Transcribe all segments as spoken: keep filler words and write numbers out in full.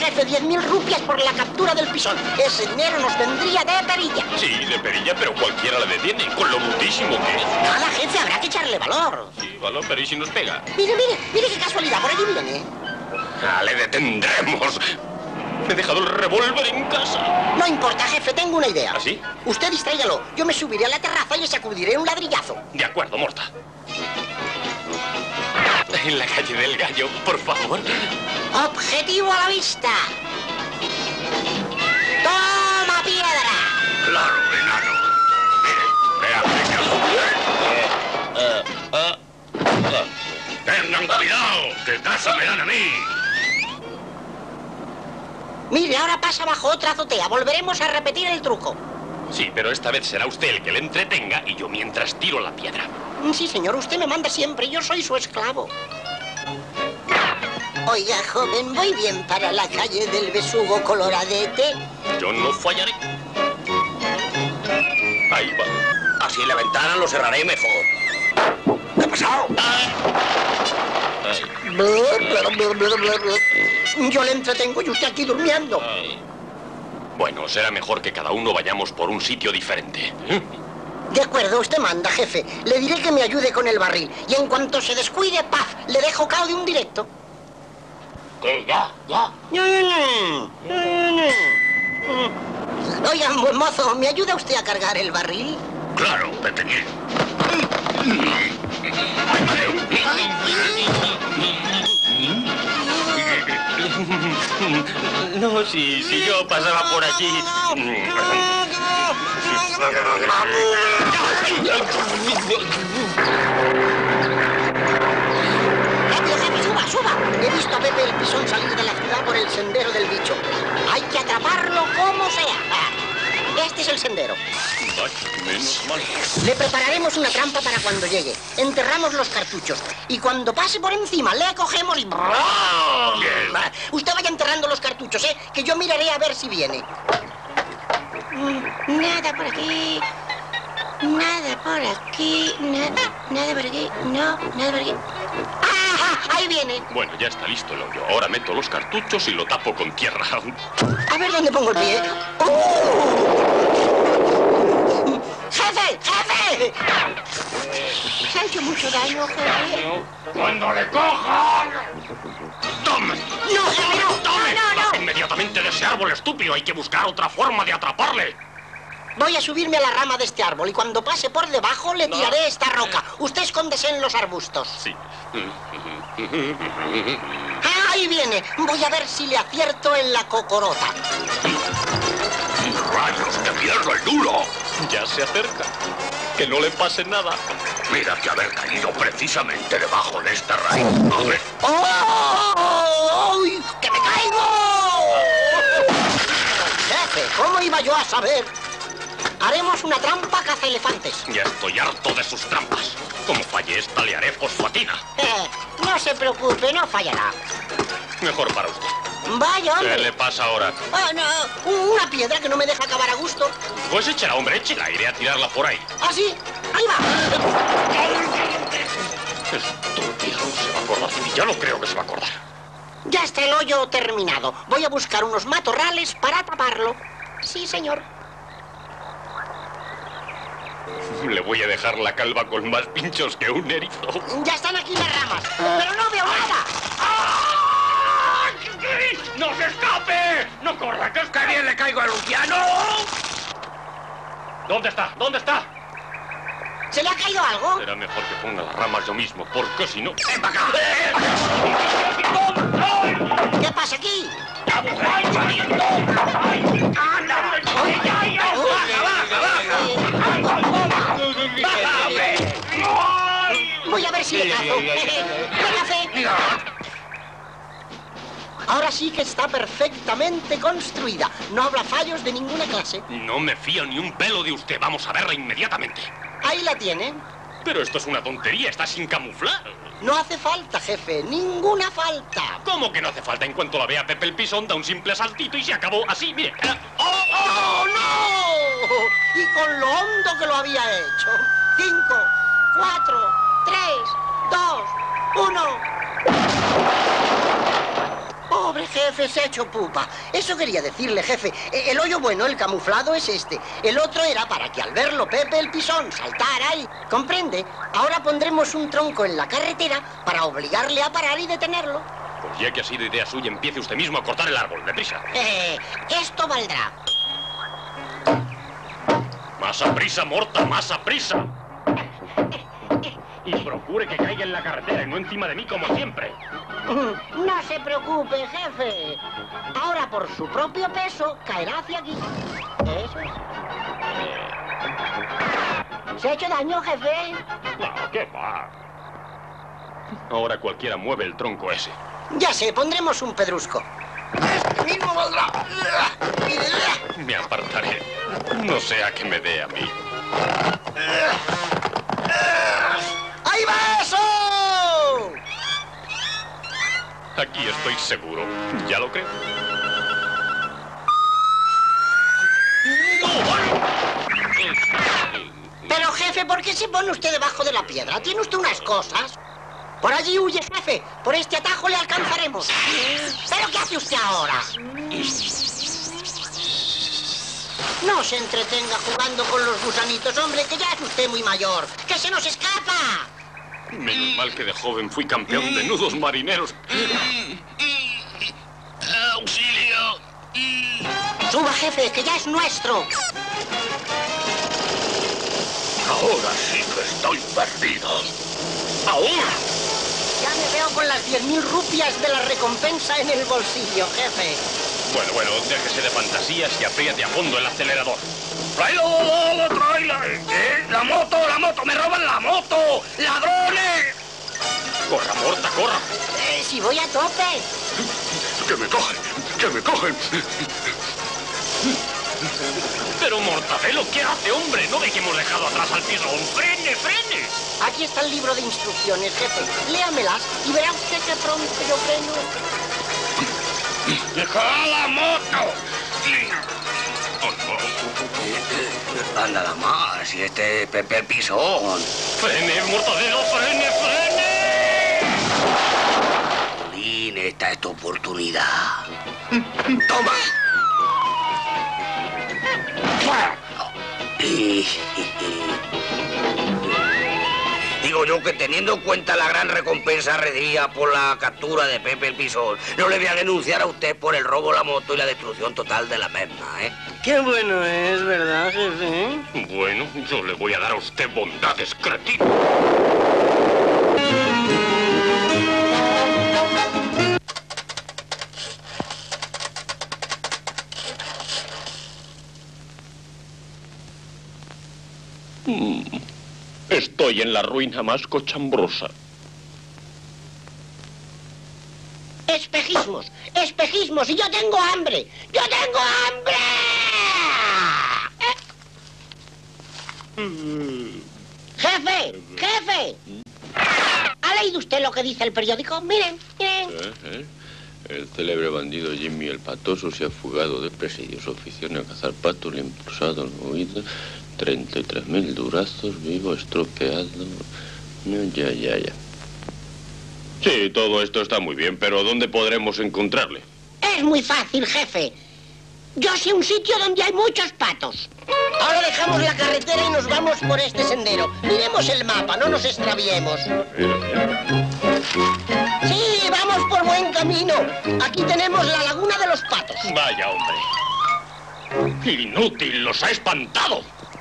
jefe, diez mil rupias por la captura del pisón. Ese dinero nos vendría de perilla. Sí, de perilla, pero cualquiera le detiene, con lo mutísimo que es. Nada, jefe, habrá que echarle valor. Sí, valor, pero ¿y si nos pega? Mire, mire, mire qué casualidad, por allí viene. Ah, le detendremos. Me he dejado el revólver en casa. No importa, jefe, tengo una idea. ¿Ah, sí? Usted distráigalo. Yo me subiré a la terraza y le sacudiré un ladrillazo. De acuerdo, Morta. En la calle del Gallo, por favor. Objetivo a la vista. ¡Toma piedra! Claro, enano. Mire, vea, venga. Tengan cuidado, que casa me dan a mí. Mire, ahora pasa bajo otra azotea. Volveremos a repetir el truco. Sí, pero esta vez será usted el que le entretenga y yo mientras tiro la piedra. Sí, señor, usted me manda siempre. Yo soy su esclavo. Oiga, joven, voy bien para la calle del Besugo Coloradete. Yo no fallaré. Ahí va. Así la ventana lo cerraré mejor. ¿Qué ha pasado? Ay. Yo le entretengo y usted aquí durmiendo. Ay. Bueno, será mejor que cada uno vayamos por un sitio diferente. De acuerdo, usted manda, jefe. Le diré que me ayude con el barril. Y en cuanto se descuide, paz, le dejo cao de un directo. Que ya, ya. Oigan, buen mozo, ¿me ayuda usted a cargar el barril? Claro, pequeñín. No, si, si yo pasaba por aquí... ¡Rápido, jefe, suba, suba! He visto a Pepe el Pisón salir de la ciudad por el sendero del bicho. Hay que atraparlo como sea. Este es el sendero. Ay, menos mal. Le prepararemos una trampa para cuando llegue. Enterramos los cartuchos. Y cuando pase por encima, le cogemos y... Bien. Usted vaya enterrando los cartuchos, ¿eh? Que yo miraré a ver si viene. Mm, Nada por aquí. Nada por aquí. Nada, nada por aquí. No, nada por aquí. ¡Ajá! Ahí viene. Bueno, ya está listo el hoyo. Ahora meto los cartuchos y lo tapo con tierra. A ver dónde pongo el pie. ¡Uh! ¡Jefe! ¡Jefe! ¿Se ha hecho mucho daño, jefe? ¡Cuando le cojan! ¡Tome! ¡No, jefe, no! ¡Tome! ¡No, no, ¡Baje no! inmediatamente de ese árbol, estúpido! Hay que buscar otra forma de atraparle. Voy a subirme a la rama de este árbol y cuando pase por debajo le tiraré esta roca. Usted escóndese en los arbustos. Sí. ¡Ah, ahí viene! Voy a ver si le acierto en la cocorota. ¡Rayos, que pierdo el duro! Ya se acerca. Que no le pase nada. Mira que haber caído precisamente debajo de esta raíz. A ver. ¡Oh! ¡Uy! ¡Que me caigo! Jefe, ¿cómo iba yo a saber? Haremos una trampa cazaelefantes. Ya estoy harto de sus trampas. Como falle esta, le haré fosfatina. Eh, no se preocupe, no fallará. Mejor para usted. Vaya, ¿Qué hombre. le pasa ahora? Ah, no, una piedra que no me deja acabar a gusto. Pues échela, hombre, échela. Iré a tirarla por ahí. ¿Ah, sí? Ahí va. Estúpido, se va a acordar. Y ya lo creo que se va a acordar. Ya está el hoyo terminado. Voy a buscar unos matorrales para taparlo. Sí, señor. Le voy a dejar la calva con más pinchos que un erizo. Ya están aquí las ramas, pero no veo nada. ¡No se escape! ¡No corra, que es que bien le caigo al Luciano! ¿Dónde está? ¿Dónde está? ¿Se le ha caído algo? Será mejor que ponga las ramas yo mismo, porque si no... ¡Ven para acá! ¿Qué pasa aquí? ¡La mujer saliendo! ¡Anda! ¡Baja, hombre! Voy a ver si le cazo. ¿Qué hace? Ahora sí que está perfectamente construida. No habrá fallos de ninguna clase. No me fío ni un pelo de usted. Vamos a verla inmediatamente. Ahí la tiene. Pero esto es una tontería. Está sin camuflar. No hace falta, jefe. Ninguna falta. ¿Cómo que no hace falta? En cuanto la vea Pepe el Pisón, da un simple saltito y se acabó. Así, mire. ¡Oh, oh, no! Y con lo hondo que lo había hecho. Cinco, cuatro, tres, dos, uno. Pobre jefe, se ha hecho pupa. Eso quería decirle, jefe. E- El hoyo bueno, el camuflado, es este. El otro era para que al verlo Pepe el Pisón saltara y... ¿Comprende? Ahora pondremos un tronco en la carretera para obligarle a parar y detenerlo. Pues ya que ha sido idea suya, empiece usted mismo a cortar el árbol. ¡Deprisa! Eh, esto valdrá. ¡Más a prisa, Morta! ¡Más a prisa! Y procure que caiga en la carretera y no encima de mí como siempre. No se preocupe, jefe. Ahora, por su propio peso, caerá hacia aquí. Eso es. ¿Se ha hecho daño, jefe? No, ¿qué va? Ahora cualquiera mueve el tronco ese. Ya sé, pondremos un pedrusco. Este mismo valdrá. Me apartaré. No sea que me dé a mí. ¡Ahí va eso! Aquí estoy seguro. Ya lo creo. Pero, jefe, ¿por qué se pone usted debajo de la piedra? ¿Tiene usted unas cosas? Por allí huye, jefe. Por este atajo le alcanzaremos. ¿Pero qué hace usted ahora? No se entretenga jugando con los gusanitos, hombre, que ya es usted muy mayor. ¡Que se nos escapa! Menos mal que de joven fui campeón de nudos marineros. ¡Auxilio! Suba, jefe, que ya es nuestro. Ahora sí que estoy perdido. ¡Ahora! Ya me veo con las diez mil rupias de la recompensa en el bolsillo, jefe. Bueno, bueno, déjese de fantasías y apriete a fondo el acelerador. ¡Tráelo, tráelo! ¿Qué? ¡La moto, la moto! ¡Me roban la moto! ¡Ladrones! ¡Corra, Morta, corra! Eh, si voy a tope. ¡Que me cogen! ¡Que me cogen! Pero Mortadelo, ¿qué hace, hombre? No ve que hemos dejado atrás al pisón. ¡Frene, frene! Aquí está el libro de instrucciones, jefe. Léamelas y verá usted que pronto yo freno. ¡Deja la moto! Nada más, y este Pepe el Pisón. ¡Frene, Mortadelo, frene, frene! Jolín, esta es tu oportunidad. ¡Toma! Digo yo que teniendo en cuenta la gran recompensa recibida por la captura de Pepe el Pisón, no le voy a denunciar a usted por el robo de la moto y la destrucción total de la misma, ¿eh? Qué bueno es, ¿verdad, jefe? Bueno, yo le voy a dar a usted bondades, cretino. Mm, Estoy en la ruina más cochambrosa. Espejismos, espejismos, y yo tengo hambre. ¡Yo tengo hambre! Eh. Jefe, jefe. ¿Ha leído usted lo que dice el periódico? Miren, miren. ¿Eh? ¿Eh? El célebre bandido Jimmy el Patoso se ha fugado del presidio. Su afición a cazar patos le ha impulsado al huida. treinta y tres mil durazos, vivo, estropeado. No, ya, ya, ya. Sí, todo esto está muy bien, pero ¿dónde podremos encontrarle? Es muy fácil, jefe. Yo sé un sitio donde hay muchos patos. Ahora dejamos la carretera y nos vamos por este sendero. Miremos el mapa, no nos extraviemos. Sí, vamos por buen camino. Aquí tenemos la laguna de los patos. Vaya, hombre. Inútil, los ha espantado.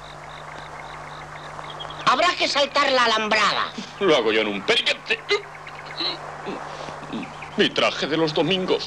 Habrá que saltar la alambrada. Lo hago yo en un periquete. Mi traje de los domingos.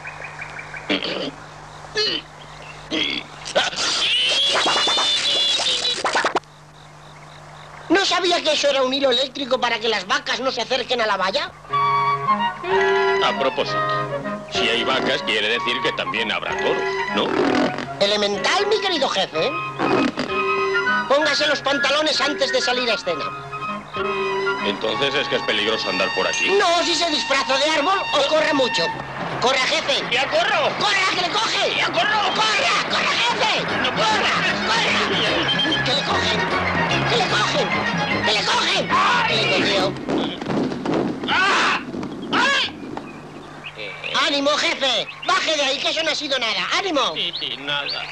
¿No sabía que eso era un hilo eléctrico para que las vacas no se acerquen a la valla? A propósito, si hay vacas quiere decir que también habrá toros, ¿no? Elemental, mi querido jefe. Póngase los pantalones antes de salir a escena. Entonces es que es peligroso andar por aquí. No, si se disfraza de árbol o corre mucho. ¡Corra, jefe! ¡Ya corro! ¡Corra, que le coge! ¡Ya corro! ¡Corra! ¡Corra, jefe! ¡Corra! ¡Corra! ¡Que le cogen! ¡Que le cogen! ¡Que le cogen! ¡Que le cogió! ¡Ah! ¡Ah! ¡Ah, ¡Ánimo, jefe! ¡Baje de ahí, que eso no ha sido nada! ¡Ánimo! Sí, sí, nada.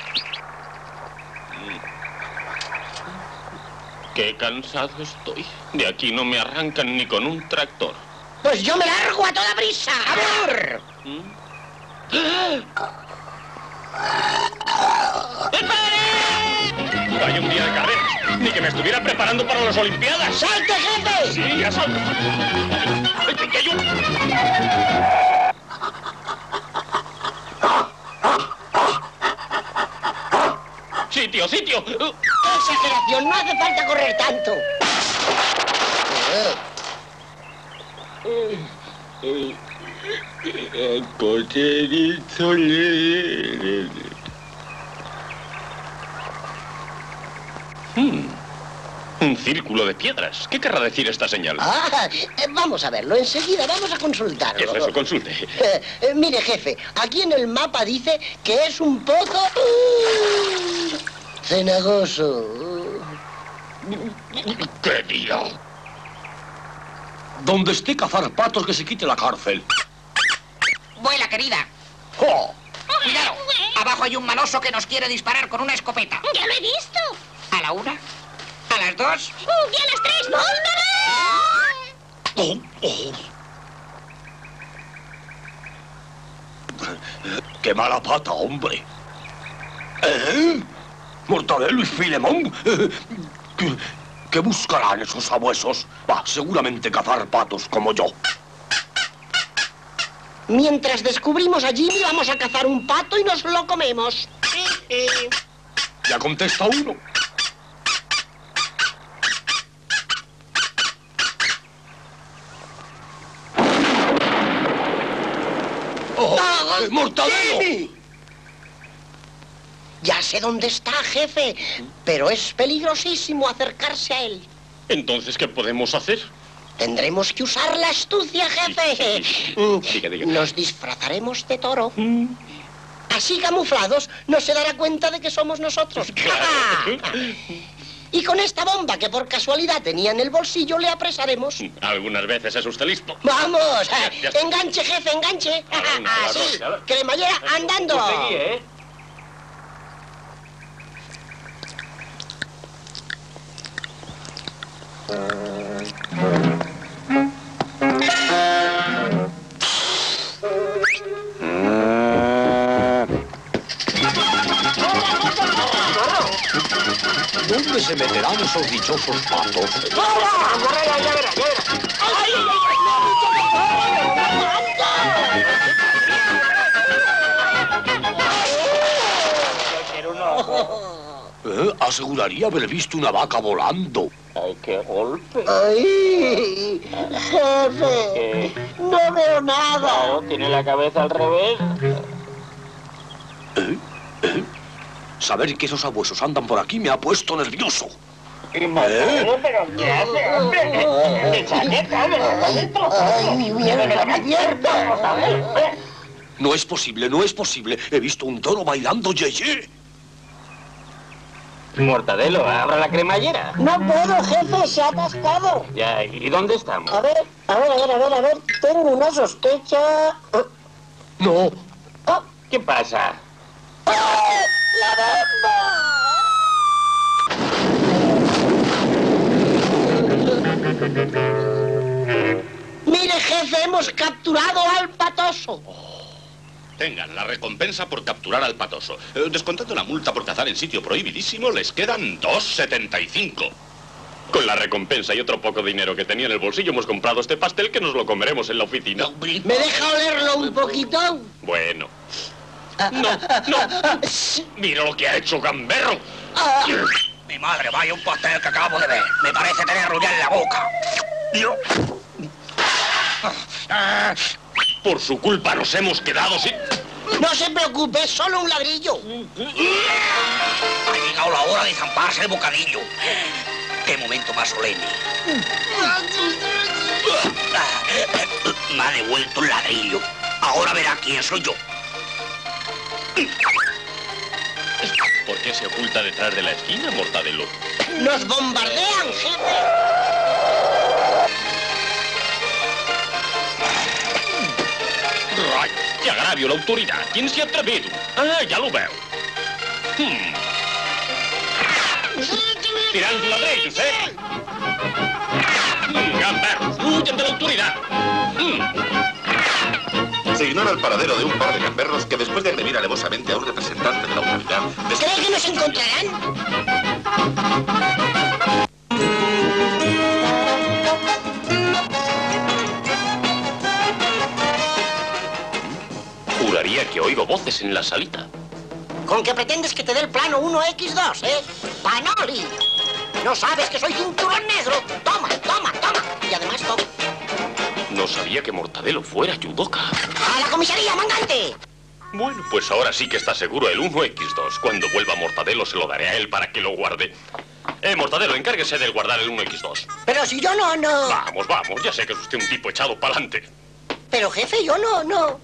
Qué cansado estoy. De aquí no me arrancan ni con un tractor. Pues yo me largo a toda prisa. ¡Amor! Vaya un día de carrera. Ni que me estuviera preparando para las Olimpiadas. ¡Salte, jefe! Sí, ya salto. ¡Ay, que yo! ¡Sitio, sitio! ¡Exageración! No hace falta correr tanto. Cocherito. Hmm. Un círculo de piedras. ¿Qué querrá decir esta señal? Ah, eh, vamos a verlo enseguida, vamos a consultarlo. ¿Qué es eso? Consulte. Eh, eh, mire, jefe, aquí en el mapa dice que es un pozo uh, cenagoso. ¡Qué día! Donde esté cazar patos, que se quite la cárcel. Vuela, querida. ¡Oh! Cuidado. Abajo hay un maloso que nos quiere disparar con una escopeta. Ya lo he visto. ¿A la una? ¿A las dos? ¡Y a las tres! ¡Móntale! Oh, oh. ¡Qué mala pata, hombre! ¿Eh? Mortadelo y Filemón. Eh, ¿qué, ¿Qué buscarán esos sabuesos? Va, seguramente cazar patos como yo. Mientras descubrimos a Jimmy, vamos a cazar un pato y nos lo comemos. Ya contesta uno. ¡Oh! ¡Eh, ¡Mortadelo! ¡Jimmy! Ya sé dónde está, jefe, pero es peligrosísimo acercarse a él. Entonces, ¿qué podemos hacer? Tendremos que usar la astucia, jefe. Sí, sí, sí. Mm, Diga, diga. Nos disfrazaremos de toro. Así camuflados, no se dará cuenta de que somos nosotros. Claro. Y con esta bomba que por casualidad tenía en el bolsillo, le apresaremos. Algunas veces es usted listo. ¡Vamos! Ya, ya está. Enganche, jefe, enganche. Claro, claro, Así, claro. cremallera, andando. ¿eh? ¿Dónde se meterán esos dichosos patos? ¿Eh? Aseguraría haber visto una vaca volando. ¡Ay, qué golpe! ¡Ay! ¡Jefe! ¡No veo nada! Tiene la cabeza al revés. ¿Eh? ¿Eh? Saber que esos abuesos andan por aquí me ha puesto nervioso. ¿Eh? ¿Pero qué hace, hombre? ¡Échale cabeza! ¡Ay, mi mierda, mi mierda! No es posible, no es posible. He visto un toro bailando yeye. Mortadelo, abra la cremallera. No puedo, jefe, se ha atascado. Ya, ¿y dónde estamos? A ver, a ver, a ver, a ver, a ver. Tengo una sospecha. No. ¡Oh! ¿Qué pasa? ¡Oh! ¡La bomba! Mire, jefe, hemos capturado al patoso. Tengan la recompensa por capturar al patoso. Eh, descontando la multa por cazar en sitio prohibidísimo, les quedan dos setenta y cinco. Con la recompensa y otro poco dinero que tenía en el bolsillo hemos comprado este pastel que nos lo comeremos en la oficina. ¿Me deja olerlo un poquito? Bueno. No, no. Mira lo que ha hecho Gamberro. Ah, Mi madre, vaya un pastel que acabo de ver. Me parece tenerlo ya en la boca. Yo... Por su culpa nos hemos quedado sin... no se preocupe, es solo un ladrillo. Ha llegado la hora de zamparse el bocadillo. ¡Qué momento más solemne! Me ha devuelto el ladrillo. Ahora verá quién soy yo. ¿Por qué se oculta detrás de la esquina, Mortadelo? Nos bombardean, jefe. ¡Ay! ¡Ya temerario, la autoridad. ¿Quién se ha atrevido? Ah, ya lo veo. Hmm. Tirando ladrillos, ¿eh? Hmm, gamberros, huyen de la autoridad. Hmm. Se ignora el paradero de un par de gamberros que después de agredir alevosamente a un representante de la autoridad... ¿Cree que nos encontrarán? Juraría que oigo voces en la salita. ¿Con qué pretendes que te dé el plano uno equis dos, eh? ¡Panoli! ¿No sabes que soy cinturón negro? Toma, toma, toma. Y además toma. No sabía que Mortadelo fuera judoka. ¡A la comisaría, mandante! Bueno, pues ahora sí que está seguro el uno equis dos. Cuando vuelva Mortadelo se lo daré a él para que lo guarde. Eh, Mortadelo, encárguese de guardar el uno equis dos. Pero si yo no, no... Vamos, vamos, ya sé que es usted un tipo echado pa'lante. Pero jefe, yo no, no...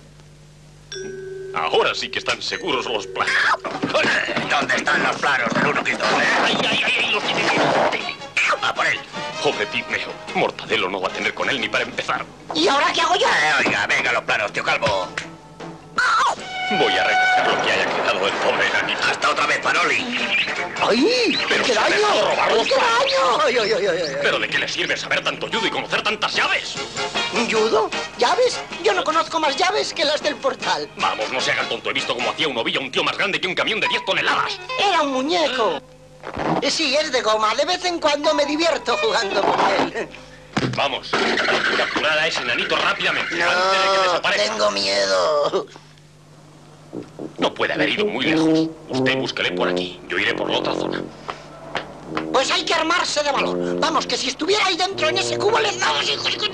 Ahora sí que están seguros los planos. ¿Dónde están los planos del uno equis dos, eh? ¡Ay, ay, ay! ay, los tiene que... ¡A por él! Pobre pigmeo. Mortadelo no va a tener con él ni para empezar. ¿Y ahora qué hago yo? Eh, oiga, venga los planos, tío Calvo. Voy a recoger lo que haya quedado el pobre enanito. Hasta otra vez, Panoli. ¡Ay! Pero ¡Qué se ha daño! dejado robar los ¡Qué daño! ¡Ay, ay, ay, ay, ay! ¿Pero de qué le sirve saber tanto judo y conocer tantas llaves? ¿Un judo? ¿Llaves? Yo no conozco más llaves que las del portal. Vamos, no se hagan tonto. He visto cómo hacía un ovillo un tío más grande que un camión de diez toneladas. Era un muñeco. Eh, Sí, es de goma. De vez en cuando me divierto jugando con él. Vamos, capturar a ese enanito rápidamente, antes de que No, desaparezca. tengo miedo. No puede haber ido muy lejos. Usted búsquele por aquí. Yo iré por la otra zona. Pues hay que armarse de valor. Vamos, que si estuviera ahí dentro en ese cubo les damos...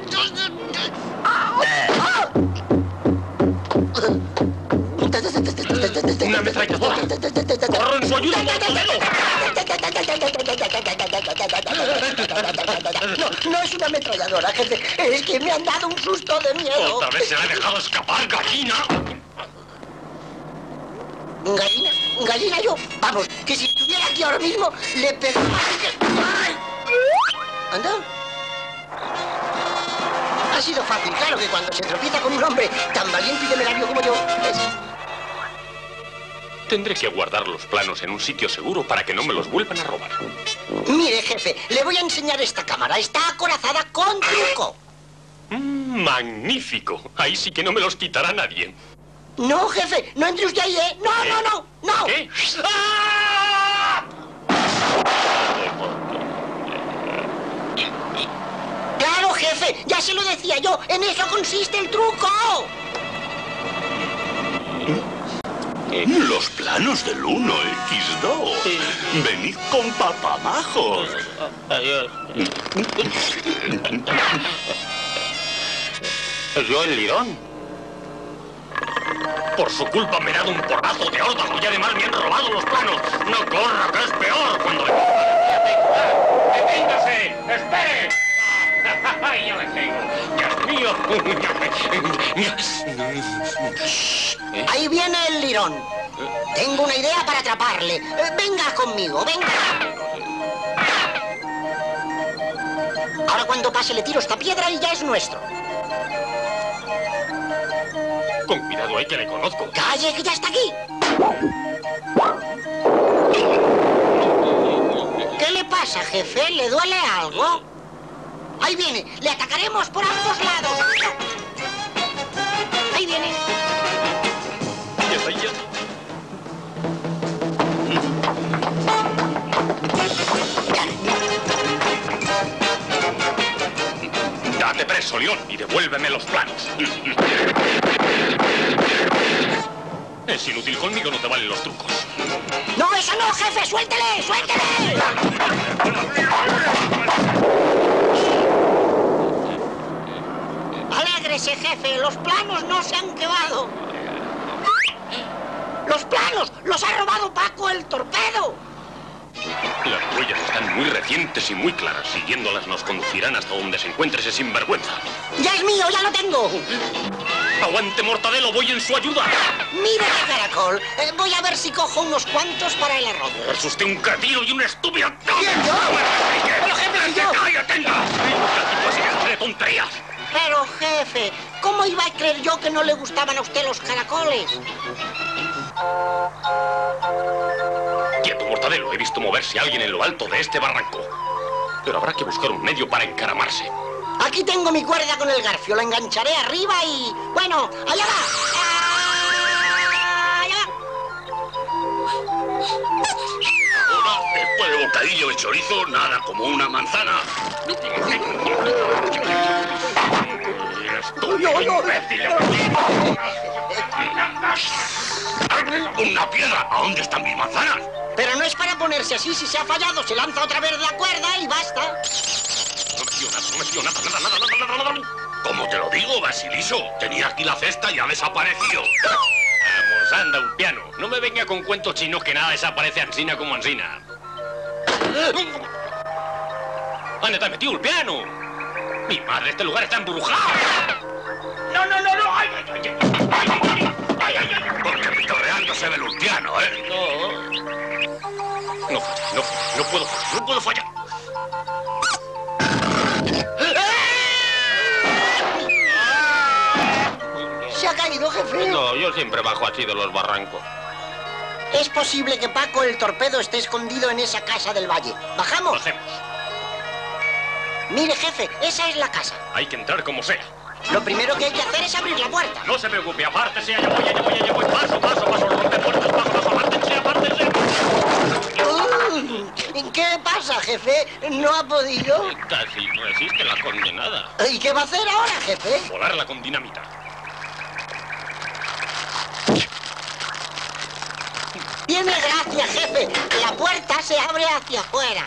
¡Una ametralladora! ¡Corro en su ayuda, Mortadelo! No, no es una ametralladora, jefe. Es que me han dado un susto de miedo. ¡Otra vez se la ha dejado escapar, gallina! Gallina, gallina yo. Vamos, que si estuviera aquí ahora mismo, le pegaba... ¡Ay! ¿Anda? Ha sido fácil, claro que cuando se tropieza con un hombre tan valiente y temerario como yo, es... Tendré que guardar los planos en un sitio seguro para que no me los vuelvan a robar. Mire, jefe, le voy a enseñar esta cámara. Está acorazada con truco. Mm, ¡Magnífico! Ahí sí que no me los quitará nadie. No, jefe, no entre usted ahí, ¿eh? No, no, no, no. ¿Qué? ¡Ah! Claro, jefe, ya se lo decía yo. En eso consiste el truco. Los planos del uno equis dos. Venid con papamajos. ¿Yo el lirón? Por su culpa me he dado un porrazo de órdago y además me han robado los planos. ¡No corra, que es peor! Cuando... ¡Deténgase! ¡Espere! ¡Ya le tengo! ¡Dios mío! Ahí viene el lirón. Tengo una idea para atraparle. Eh, Venga conmigo, venga. Ahora cuando pase le tiro esta piedra y ya es nuestro. Con cuidado, hay que le conozco. ¡Calle, que ya está aquí! ¿Qué le pasa, jefe? ¿Le duele algo? Ahí viene. Le atacaremos por ambos lados. Ahí viene. Ya está, ya. Date preso, León, y devuélveme los planos. Es inútil, conmigo no te valen los trucos. ¡No, eso no, jefe! ¡Suéltele! ¡Suéltele! Alégrese, jefe. Los planos no se han quedado. ¡Los planos! ¡Los ha robado Paco el torpedo! Las huellas están muy recientes y muy claras. Siguiéndolas nos conducirán hasta donde se encuentre ese sinvergüenza. ¡Ya es mío! ¡Ya lo tengo! ¡Aguante, Mortadelo! ¡Voy en su ayuda! ¡Mire qué caracol! Eh, voy a ver si cojo unos cuantos para el arroz. ¡Es usted un cretino y un estúpido! ¿Quién, yo? ¡Pero jefe, yo! ¡Cállate! ¡No! ¡De tonterías! Pero, jefe, ¿cómo iba a creer yo que no le gustaban a usted los caracoles? Quieto, Mortadelo. He visto moverse a alguien en lo alto de este barranco. Pero habrá que buscar un medio para encaramarse. Aquí tengo mi cuerda con el garfio. La engancharé arriba y... Bueno, allá va. ¡Allá va! Ahora, después del bocadillo de chorizo, nada como una manzana. ¡Estoy imbécil! ¡Una piedra! ¿A dónde están mis manzanas? Pero no es para ponerse así. Si se ha fallado, se lanza otra vez la cuerda y basta. No me fío nada, no me fío nada, nada, nada, nada, nada, nada. ¿Cómo te lo digo, Basiliso? Tenía aquí la cesta y ha desaparecido. Vamos, anda, un piano. No me venga con cuentos chinos que nada desaparece ansina como ansina. ¿Dónde te has metido el piano? Mi madre, este lugar está embrujado. ¡No, no, no, no! ¡Ay, ay, ay! ¡Ay, ay, ay! ¡Ay, ay! Porque pitorreando se ve el piano, ¿eh? No. No falla, no falla, no puedo fallar, no puedo fallar. ¿Se ha caído, jefe? No, yo siempre bajo así de los barrancos. Es posible que Paco el torpedo esté escondido en esa casa del valle. ¿Bajamos? Hacemos. Mire, jefe, esa es la casa. Hay que entrar como sea. Lo primero que hay que hacer es abrir la puerta. No se preocupe, apártese, allá voy, allá voy, allá voy. Paso, paso, paso, rompe puertas, paso, paso, apártense, apártense. Uh, ¿Qué pasa, jefe? ¿No ha podido? Casi resiste la condenada. ¿Y qué va a hacer ahora, jefe? Volarla con dinamita. Tiene gracia, jefe. La puerta se abre hacia afuera.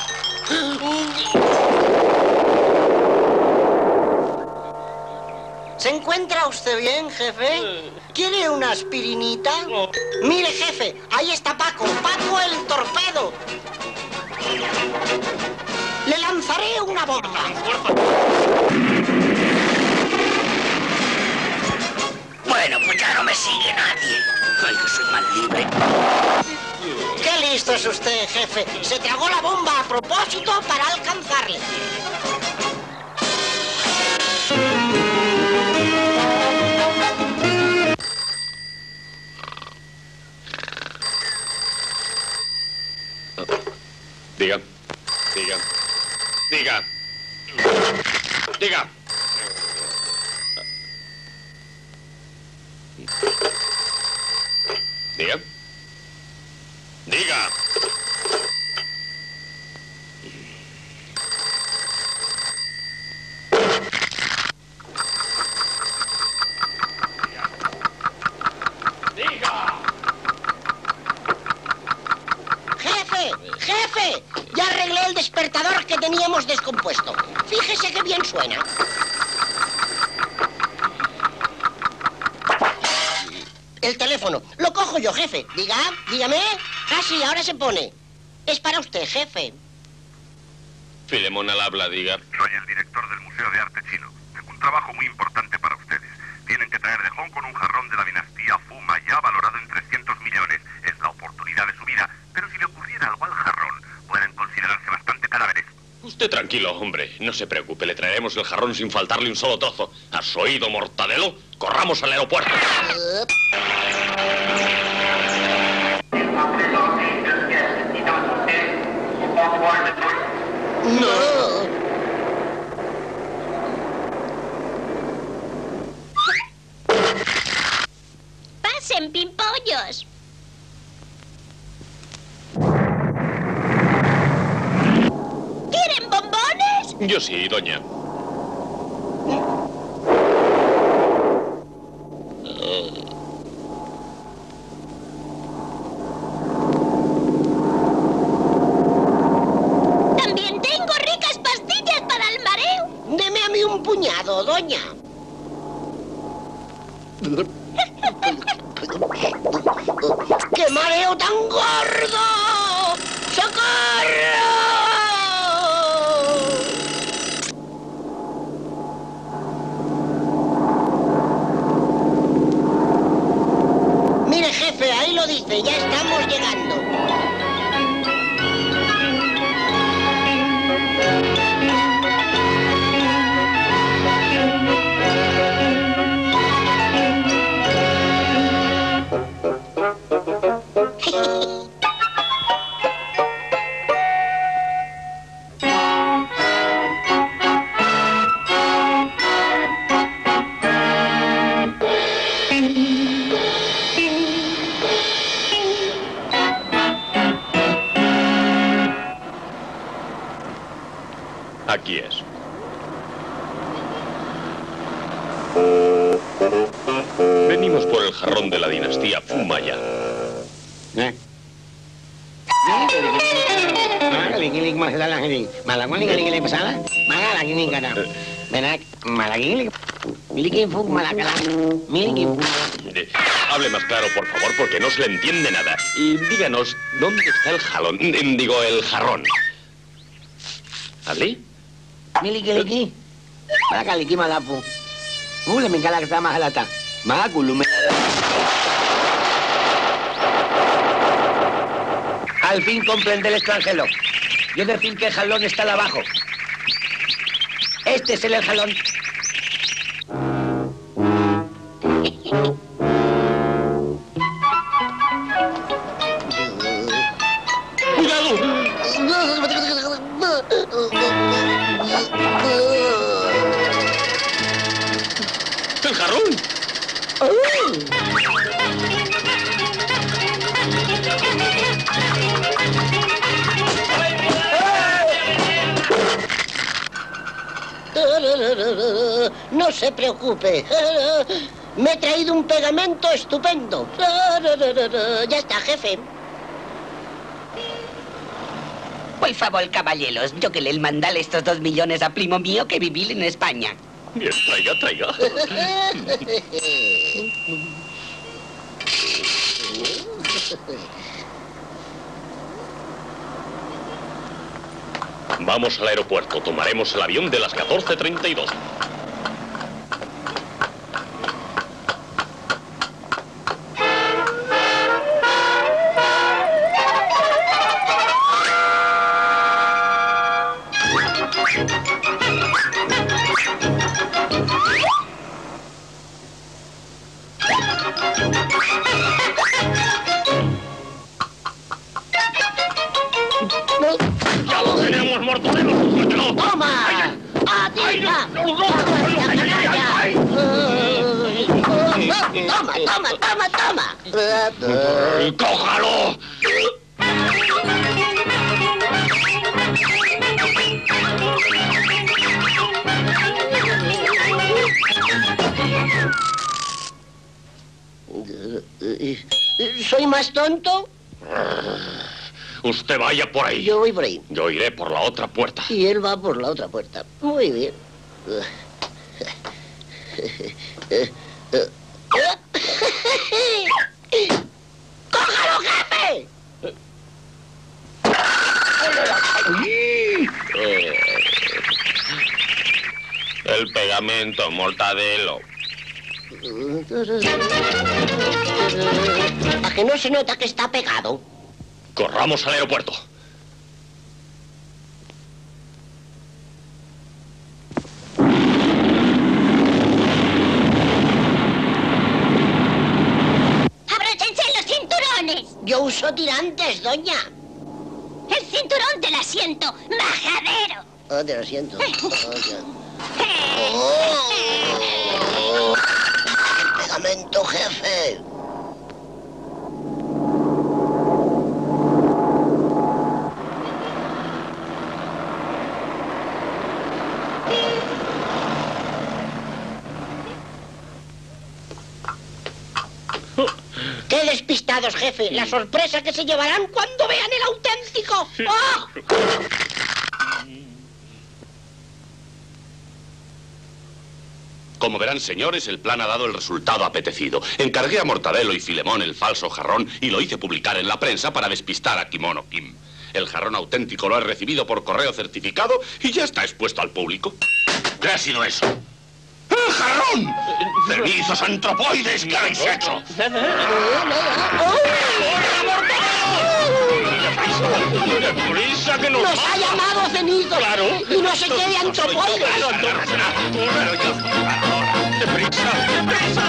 ¿Se encuentra usted bien, jefe? ¿Quiere una aspirinita? No. Mire, jefe, ahí está Paco. Paco el torpedo. Le lanzaré una bomba. Bueno, pues ya no me sigue nadie. Ay, que soy más libre. ¡Qué listo es usted, jefe! Se tragó la bomba a propósito para alcanzarle. Diga, diga, diga, diga. Diga. Diga. Diga. ¡Jefe! ¡Jefe! Ya arreglé el despertador que teníamos descompuesto. Fíjese qué bien suena. El teléfono. Lo cojo yo, jefe. Diga, dígame. Ah, sí, ahora se pone. Es para usted, jefe. Filemón al habla, diga. Soy el director del Museo de Arte Chino. Tengo un trabajo muy importante para ustedes. Tienen que traer de Hong Kong un jarrón de la dinastía Fuma ya valorado en trescientos millones. Es la oportunidad de su vida. Pero si le ocurriera algo al jarrón, pueden considerarse bastante cadáveres. Usted tranquilo, hombre. No se preocupe, le traeremos el jarrón sin faltarle un solo trozo. ¿Has oído, Mortadelo? ¡Corramos al aeropuerto! No. ¡Pasen, pimpollos! ¿Quieren bombones? Yo sí, doña. También tengo ricas pastillas para el mareo. Deme a mí un puñado, doña. ¡Qué mareo tan gordo! ¡Socorro! Mire, jefe, ahí lo dice, ya estamos llegando. Aquí es. Venimos por el jarrón de la dinastía Fumaya. ¿Eh? Eh, Hable más claro, por favor, porque no se le entiende nada. Y díganos, ¿dónde está el jalón? Mm, Digo, el jarrón. ¿Hable? Miliki, Malakaliki malapu. Ule mi galakta mahalata. Mahakulume. Al fin comprende el extranjero. Yo decir que el jalón está abajo. Este es el jalón. ¡El jarrón! No se preocupe. Me he traído un pegamento estupendo. Ya está, jefe. Por favor, caballeros, yo que le mandale estos dos millones a primo mío que vivir en España. Bien, traiga, traiga. Vamos al aeropuerto. Tomaremos el avión de las catorce treinta y dos. ¡Ya lo tenemos, Mortadelo! ¡Suéltelo! ¡Toma! ¡Atira! ¡Toma, toma, toma, toma! ¡Cójalo! ¿Soy más tonto? Usted vaya por ahí. Yo voy por ahí. Yo iré por la otra puerta. Y él va por la otra puerta. Muy bien. ¡Cójalo, jefe! El pegamento, Mortadelo. ¿A que no se nota que está pegado? Corramos al aeropuerto. ¡Abróchense los cinturones! Yo uso tirantes, doña. ¡El cinturón del asiento! ¡Majadero! Oh, te lo siento. Oh, ya. Oh, el pegamento, jefe. ¡Qué despistados, jefe! La sorpresa que se llevarán cuando vean el auténtico. ¡Oh! Como verán, señores, el plan ha dado el resultado apetecido. Encargué a Mortadelo y Filemón el falso jarrón y lo hice publicar en la prensa para despistar a Kimono Kim. El jarrón auténtico lo he recibido por correo certificado y ya está expuesto al público. ¿Qué ha sido eso? ¡El jarrón! ¡Cenizos antropoides! ¿Qué habéis hecho? ¡Deprisa, que nos ¡Nos ha llamado cenizos! ¡Claro! ¡Y no se quede antropoides! ¡Deprisa! ¡Deprisa!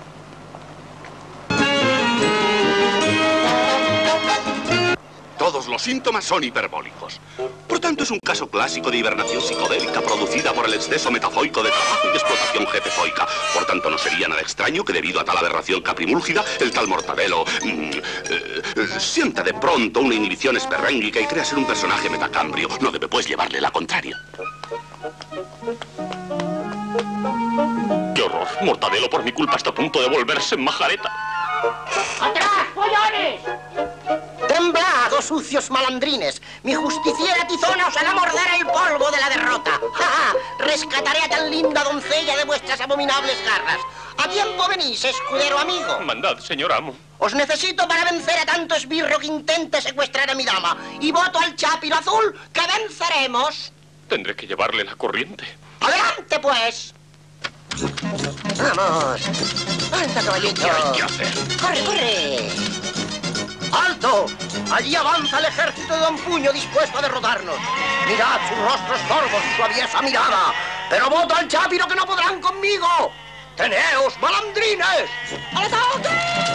Todos los síntomas son hiperbólicos. Por tanto, es un caso clásico de hibernación psicodélica producida por el exceso metazoico de trabajo y de explotación jefezoica. Por tanto, no sería nada extraño que debido a tal aberración caprimúlgida, el tal Mortadelo mm, eh, eh, sienta de pronto una inhibición esperréngica y crea ser un personaje metacambrio. No debe, pues, llevarle la contraria. ¡Qué horror! Mortadelo, por mi culpa, está a punto de volverse en majareta. ¡Atrás, pollones! ¡Temblad, sucios malandrines! Mi justiciera tizona os hará morder el polvo de la derrota. ¡Ja, ja! Rescataré a tan linda doncella de vuestras abominables garras. ¿A tiempo venís, escudero amigo? Mandad, señor amo. Os necesito para vencer a tanto esbirro que intente secuestrar a mi dama. Y voto al Chápiro Azul que venceremos. Tendré que llevarle la corriente. ¡Adelante, pues! ¡Vamos! ¡Anda, caballito! ¿Qué hay que hacer? ¡Corre, corre! ¡Alto! Allí avanza el ejército de Don Puño dispuesto a derrotarnos. Mirad sus rostros torvos y su aviesa mirada. Pero voto al Chápiro que no podrán conmigo. ¡Teneos, malandrines! ¡Al ataque!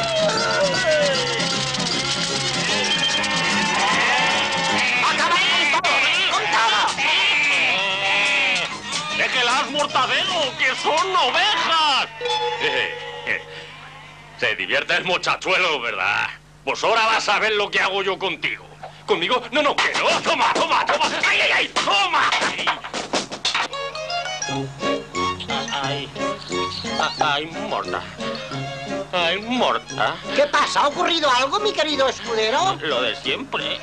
¡Acabaré con todo! ¡Con todo! ¡Déjelas, Mortadelo, que son ovejas! Se divierte el mochachuelo, ¿verdad? Pues ahora vas a ver lo que hago yo contigo. ¿Conmigo? No, no, que no. ¡Toma, toma, toma! ¡Ay, ay, ay! ¡Toma! ¡Ay! ¡Ay, Morta! ¡Ay, Morta! ¿Qué pasa? ¿Ha ocurrido algo, mi querido escudero? Lo de siempre.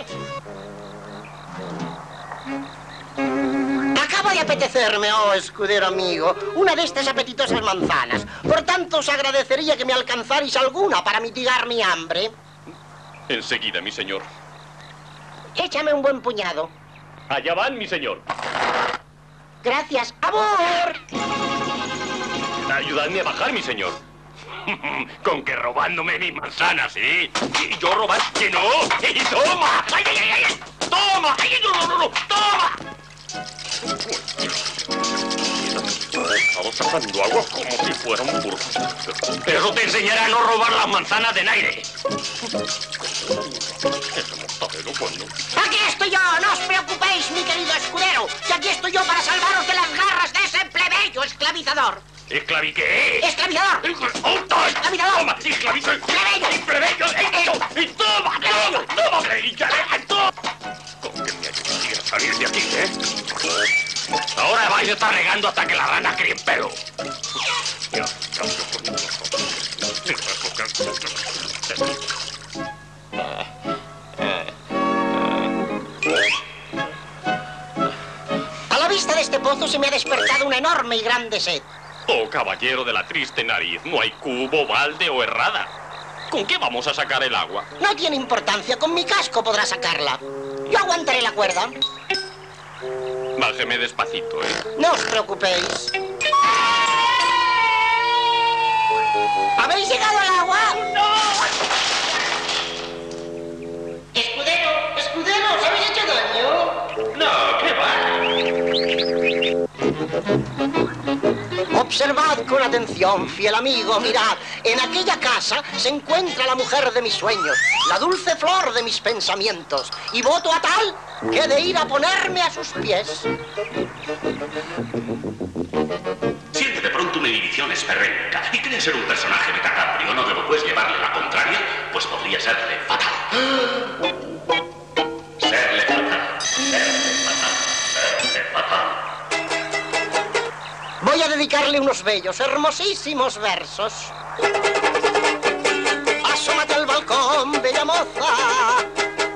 Acaba de apetecerme, oh escudero amigo, una de estas apetitosas manzanas. Por tanto, os agradecería que me alcanzarais alguna para mitigar mi hambre. Enseguida, mi señor. Échame un buen puñado. Allá van, mi señor. Gracias. ¡Amor! Ayudadme a bajar, mi señor. Con que robándome mis manzanas, ¿sí? Y yo robar que no. ¡Y toma! ¡Ay, ay, ay, ay! ¡Toma! ¡Ay, no, no, no, no! ¡Toma! He estado sacando agua como si fuera un burro. Pero eso te enseñará a no robar las manzanas de Naire. Ese Mortadelo, cuando... ¡Aquí estoy yo! ¡No os preocupéis, mi querido escudero! ¡Que aquí estoy yo para salvaros de las garras de ese plebeyo esclavizador! ¿Esclavi qué? ¡Esclavizador! ¡Otra! ¡Esclavizador! ¡Toma! ¡Esclavizador! ¡Plebeyo! ¡Plebeyo! ¡Y toma! ¡Toma! ¡Toma! ¡Plebeyo! ¡Toma! Con que me ayudaría a salir de aquí, ¿eh? Ahora vais a estar regando hasta que la rana críe pelo. Ya, ya, A la vista de este pozo se me ha despertado una enorme y grande sed. Oh, caballero de la triste nariz, no hay cubo, balde o herrada. ¿Con qué vamos a sacar el agua? No tiene importancia, con mi casco podrá sacarla. Yo aguantaré la cuerda. Bájeme despacito, ¿eh? No os preocupéis. ¿Habéis llegado al agua? ¡No! Escudero, escudero, ¿os habéis hecho daño? No, ¿qué va? Observad con atención, fiel amigo, mirad. En aquella casa se encuentra la mujer de mis sueños, la dulce flor de mis pensamientos. Y voto a tal que he de ir a ponerme a sus pies. Siente de pronto una inhibición esperréngica y cree ser un personaje metacambrio. No debo, pues, llevarle la contraria, pues podría serle fatal. Serle fatal, serle fatal, serle fatal. Voy a dedicarle unos bellos, hermosísimos versos. Asómate al balcón, bella moza.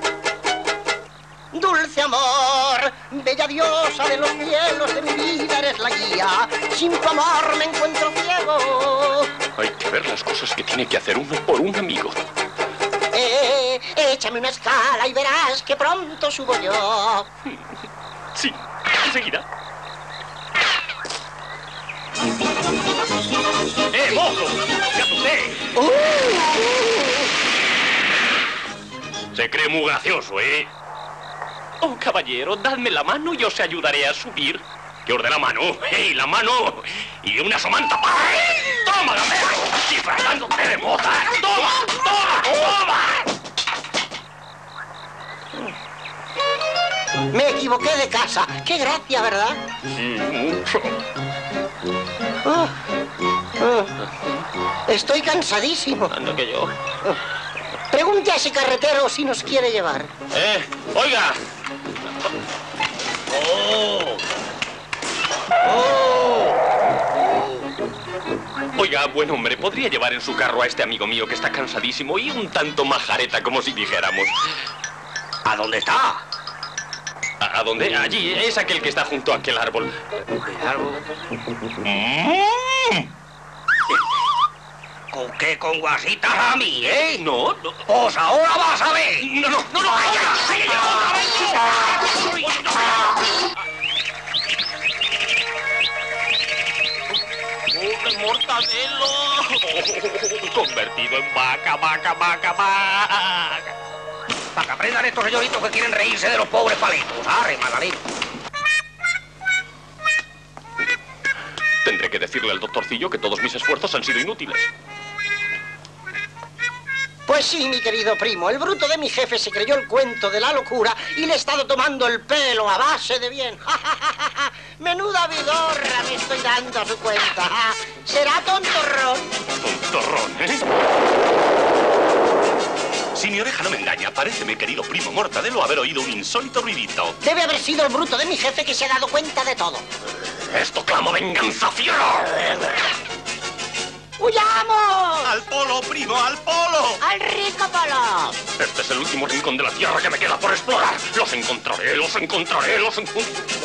Dulce amor, bella diosa de los cielos de mi vida, eres la guía. Sin tu amor me encuentro ciego. Hay que ver las cosas que tiene que hacer uno por un amigo. Eh, échame una escala y verás que pronto subo yo. Sí, enseguida. ¡Eh, mozo! ¡Ya usted! Uh. Se cree muy gracioso, ¿eh? Oh, caballero, dadme la mano y os ayudaré a subir. ¿Qué os dé la mano? ¡Ey, la mano! ¡Y una somanta! ¡Ay! ¡Toma, gamero! ¡Disfrazándote de moza! ¡Toma! ¡Toma! ¡Toma! equivoqué de casa. Qué gracia, ¿verdad? Sí, mucho. Oh, oh. Estoy cansadísimo. Anda que yo. Pregunte a ese carretero si nos quiere llevar. Eh, oiga. Oh. Oh. Oiga, buen hombre, ¿podría llevar en su carro a este amigo mío que está cansadísimo y un tanto majareta, como si dijéramos? ¿A dónde está? ¿A, a dónde? Allí, es aquel que está junto a aquel árbol. ¿Qué árbol? Mm. ¿Con qué con guasitas a mí, eh? No, no. Pues ahora vas a ver. No, no, no, no. ¡Ay, ay, ay, ay! ¡Pobre Mortadelo! Oh, convertido en vaca, vaca, vaca, vaca. Para que aprendan estos señoritos que quieren reírse de los pobres palitos. Arre, Magdaleno. Tendré que decirle al doctorcillo que todos mis esfuerzos han sido inútiles. Pues sí, mi querido primo, el bruto de mi jefe se creyó el cuento de la locura y le he estado tomando el pelo a base de bien. Menuda vidorra me estoy dando a su cuenta. ¿Será tontorrón? Tontorrón, ¿eh? Si mi oreja no me engaña, parece, mi querido primo Mortadelo, haber oído un insólito ruidito. Debe haber sido el bruto de mi jefe que se ha dado cuenta de todo. ¡Esto clamo venganza fiera! ¡Huyamos! ¡Al polo, primo, al polo! ¡Al rico polo! Este es el último rincón de la tierra que me queda por explorar. Los encontraré, los encontraré, los encontraré.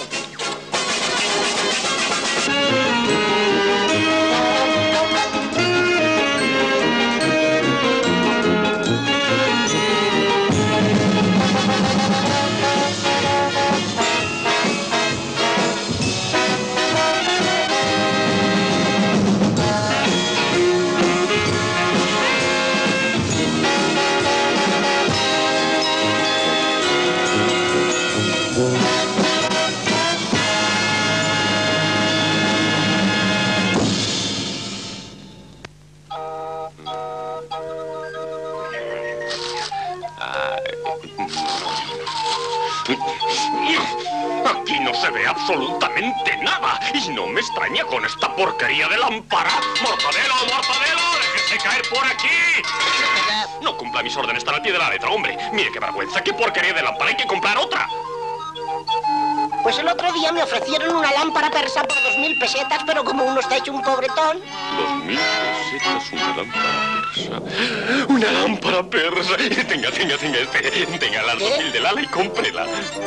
Aquí no se ve absolutamente nada. Y no me extraña con esta porquería de lámpara. ¡Mortadelo, Mortadelo! ¡Déjese caer por aquí! No cumpla mis órdenes tan al pie de la letra, hombre. Mire qué vergüenza, qué porquería de lámpara. Hay que comprar otra. Pues el otro día me ofrecieron una lámpara persa por dos mil pesetas, pero como uno está hecho un pobretón... Dos mil pesetas, una lámpara persa. ¡Una lámpara persa! Tenga, tenga, tenga este. Tenga el arzofil del ala y cómprela.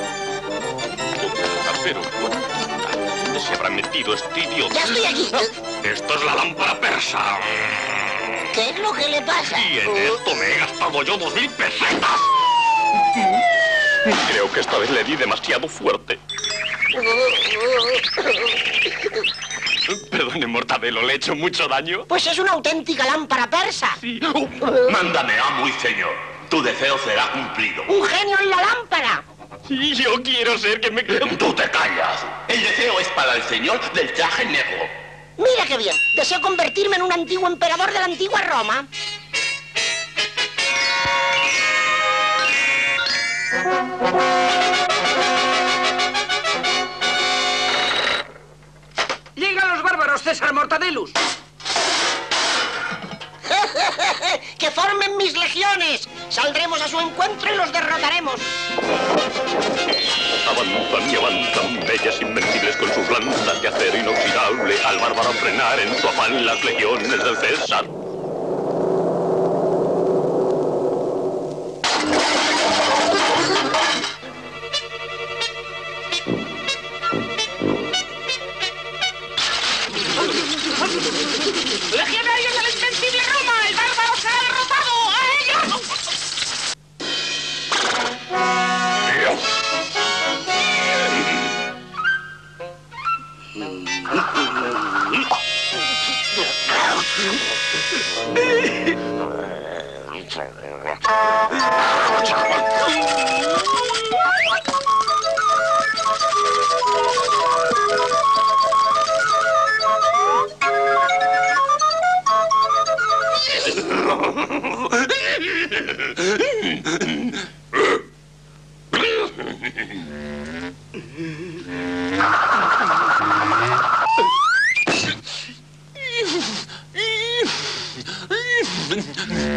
Pero, ¿dónde se habrá metido este idiota? ¡Ya estoy aquí! Esto es la lámpara persa. ¿Qué es lo que le pasa? Y en esto me he gastado yo dos mil pesetas. Creo que esta vez le di demasiado fuerte. Perdone, Mortadelo, ¿le he hecho mucho daño? Pues es una auténtica lámpara persa. Sí. Mándame, amo y señor. Tu deseo será cumplido. ¡Un genio en la lámpara! Sí, yo quiero ser que me... Tú te callas. El deseo es para el señor del traje negro. Mira qué bien. Deseo convertirme en un antiguo emperador de la antigua Roma. ¡Llegan los bárbaros, César Mortadelus! ¡Que formen mis legiones! Saldremos a su encuentro y los derrotaremos. Avanzan y avanzan, bellas invencibles con sus lanzas de acero inoxidable, al bárbaro frenar en su afán las legiones del César. ¡Legionarios de la invencible Roma! ¡El bárbaro será derrotado! ¡A ellos!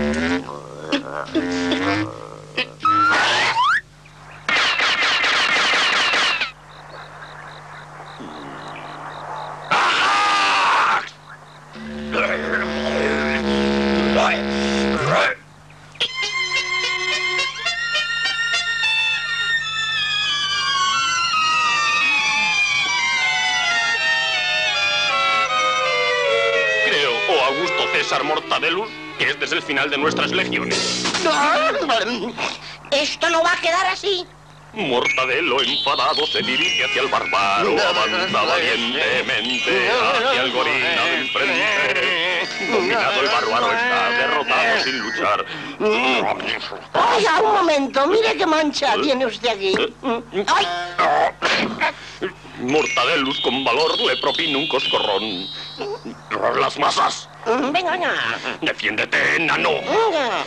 César Mortadelus, que este es el final de nuestras legiones. Esto no va a quedar así. Mortadelo, enfadado, se dirige hacia el bárbaro, avanza valientemente hacia el gorila de enfrente. Dominado, el bárbaro está derrotado sin luchar. Oiga, un momento, mire qué mancha tiene usted aquí. ¡Ay! Mortadelus, con valor, le propina un coscorrón. Las masas. Venga, venga. Defiéndete, enano. Venga.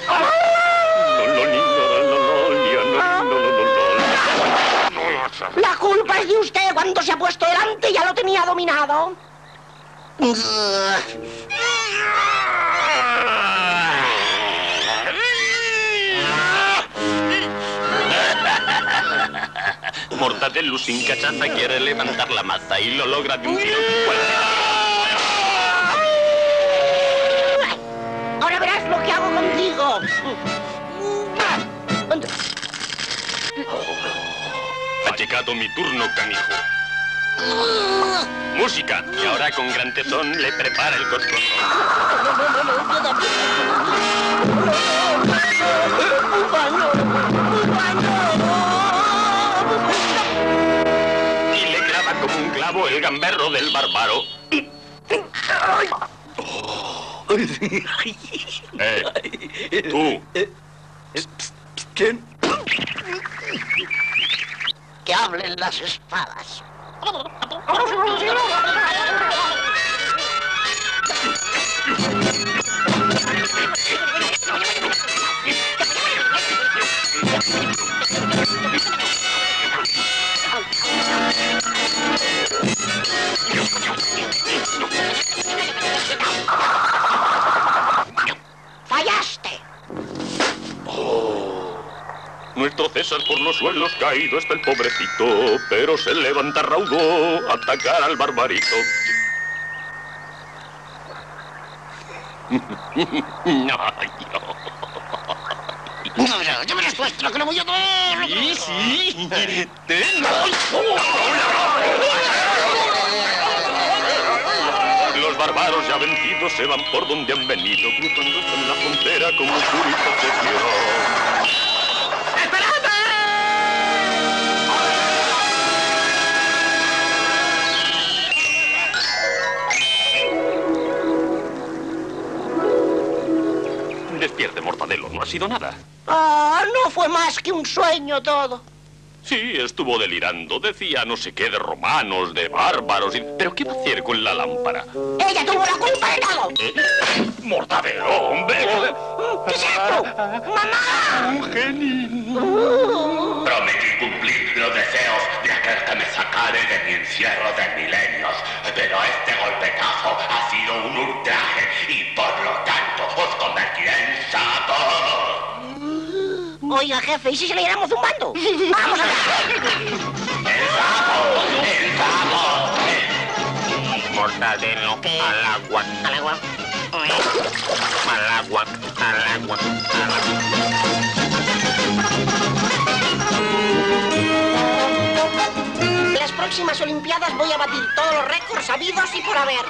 La culpa es de usted. Cuando se ha puesto delante ya lo tenía dominado. Mortadelus sin cachaza quiere levantar la maza y lo logra de un tiro. Ahora verás lo que hago contigo. Ha llegado mi turno, canijo. Música. Y ahora con gran tesón le prepara el coscorrón. Y le clava como un clavo el gamberro del bárbaro. Eh, tú. ¿Quién? Que hablen las espadas. ¡Fallaste! Oh. Nuestro César por los suelos caído está el pobrecito, pero se levanta raudo a atacar al barbarito. No, no, ya verás tú esto, que lo voy a dar. Sí, sí. Ten. Los bárbaros ya vencidos se van por donde han venido, cruzándose en la frontera como un purito se Despierte, Mortadelo, no ha sido nada. Ah, no fue más que un sueño todo. Sí, estuvo delirando. Decía no sé qué de romanos, de bárbaros. Y... ¿Pero qué va a hacer con la lámpara? ¡Ella tuvo la culpa de todo! ¿Eh? ¡Mortadelo, hombre! ¿Qué es esto? ¡Mamá! ¡Un genio! Uh. Prometí cumplir los deseos de aquel que me sacare de mi encierro de milenios. Pero este golpetazo ha sido un ultraje y por lo tanto os convertiré en sapos. Oiga, jefe, ¿y si se le diéramos zumbando? ¡Vamos a ver! ¡El sapo! ¡El sapo! Mortadelo, al agua. ¿Al agua? Al agua, al agua, al agua. En las próximas Olimpiadas voy a batir todos los récords habidos y por haber.